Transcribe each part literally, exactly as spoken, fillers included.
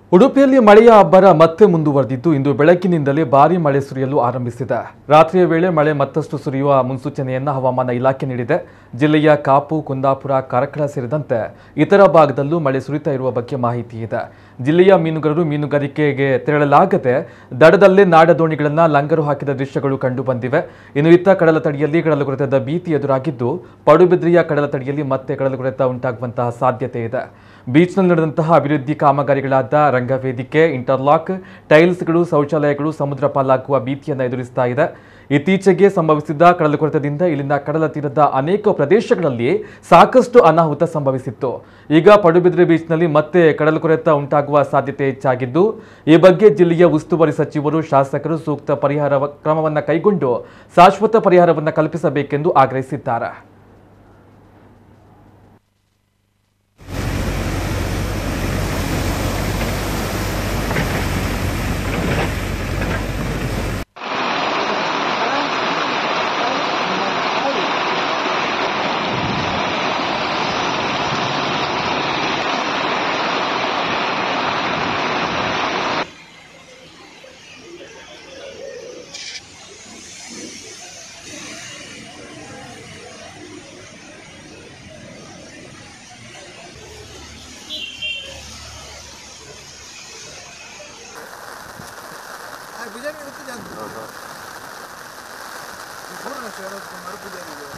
ಉಡುಪಿಯಲ್ಲಿ ಮಳೆಯ ಅಬ್ಬರ ಮತ್ತೆ ಮುಂದುವರೆದಿದ್ದು ಇಂದು ಬೆಳಗ್ಗಿನಿಂದಲೇ ಭಾರೀ ಮಳೆ ಸುರಿಯಲು ಆರಂಭಿಸಿದೆ. ರಾತ್ರಿಯ ವೇಳೆ ಮಳೆ ಮತ್ತಷ್ಟು ಸುರಿಯುವ ಮುನ್ಸೂಚನೆಯನ್ನು ಹವಾಮಾನ ಇಲಾಖೆ ನೀಡಿದೆ. ಜಿಲ್ಲೆಯ ಕಾಪು, ಕುಂದಾಪುರ, ಕಾರ್ಕಳ ಸೇರಿದಂತೆ ಇತರ ಭಾಗದಲ್ಲೂ ಮಳೆ ಸುರಿತಾ ಇರುವ ಬಗ್ಗೆ ಮಾಹಿತಿ ಇದೆ. ಜಿಲ್ಲೆಯ ಮೀನುಗಾರರು ಮೀನುಗಾರಿಕೆಗೆ ತೆರಳಲಾಗದೆ ದಡದಲ್ಲೇ ನಾಡದೋಣಿಗಳನ್ನು ಲಂಗರು ಹಾಕಿದ ದೃಶ್ಯಗಳು ಕಂಡು ಬಂದಿವೆ. ಇನ್ನು ಇತ್ತ ಕಡಲ ತಡಿಯಲ್ಲಿ ಕಡಲುಕೊರೆತದ ಭೀತಿ ಎದುರಾಗಿದ್ದು ಪಡುಬಿದ್ರಿಯ ಕಡಲ ತಡಿಯಲ್ಲಿ ಮತ್ತೆ ಕಡಲುಕೊರೆತ ಉಂಟಾಗುವಂತಹ ಸಾಧ್ಯತೆ ಇದೆ. ಬೀಚ್ನಲ್ಲಿ ನಡೆದಂತಹ ಅಭಿವೃದ್ಧಿ ಕಾಮಗಾರಿಗಳಾದ ರಂಗವೇದಿಕೆ, ಇಂಟರ್ಲಾಕ್, ಟೈಲ್ಸ್ಗಳು, ಶೌಚಾಲಯಗಳು ಸಮುದ್ರ ಪಾಲಾಗುವ ಭೀತಿಯನ್ನು ಎದುರಿಸ್ತಾ ಇದೆ. ಇತ್ತೀಚೆಗೆ ಸಂಭವಿಸಿದ ಕಡಲುಕೊರೆತದಿಂದ ಇಲ್ಲಿನ ಕಡಲ ತೀರದ ಅನೇಕ ಪ್ರದೇಶಗಳಲ್ಲಿ ಸಾಕಷ್ಟು ಅನಾಹುತ ಸಂಭವಿಸಿತ್ತು. ಈಗ ಪಡುಬಿದ್ರೆ ಬೀಚ್ನಲ್ಲಿ ಮತ್ತೆ ಕಡಲುಕೊರೆತ ಉಂಟಾಗುವ ಸಾಧ್ಯತೆ ಹೆಚ್ಚಾಗಿದ್ದು, ಈ ಬಗ್ಗೆ ಜಿಲ್ಲೆಯ ಉಸ್ತುವಾರಿ ಸಚಿವರು, ಶಾಸಕರು ಸೂಕ್ತ ಪರಿಹಾರ ಕ್ರಮವನ್ನು ಕೈಗೊಂಡು ಶಾಶ್ವತ ಪರಿಹಾರವನ್ನು ಕಲ್ಪಿಸಬೇಕೆಂದು ಆಗ್ರಹಿಸಿದ್ದಾರೆ. बिजली होती जाती है पूर्ण शहर को मर बिजली है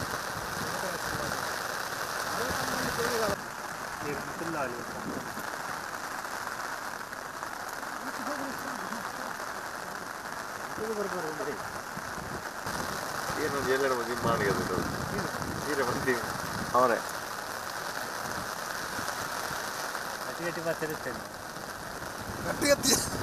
ये बिल्ला है ಇದು ಬರಬಾರ ಅಂದ್ರೆ ಏನು ಎಲ್ಲರ ಬಗ್ಗೆ ಮಾಡಿರೋದು ನೀರೇ ಬಂದಿ ಅವರೇ ಗಟ್ಟಿ ಗಟ್ಟಿ ಮಾತಾಡ್ತೇನೆ ಗಟ್ಟಿ ಗಟ್ಟಿ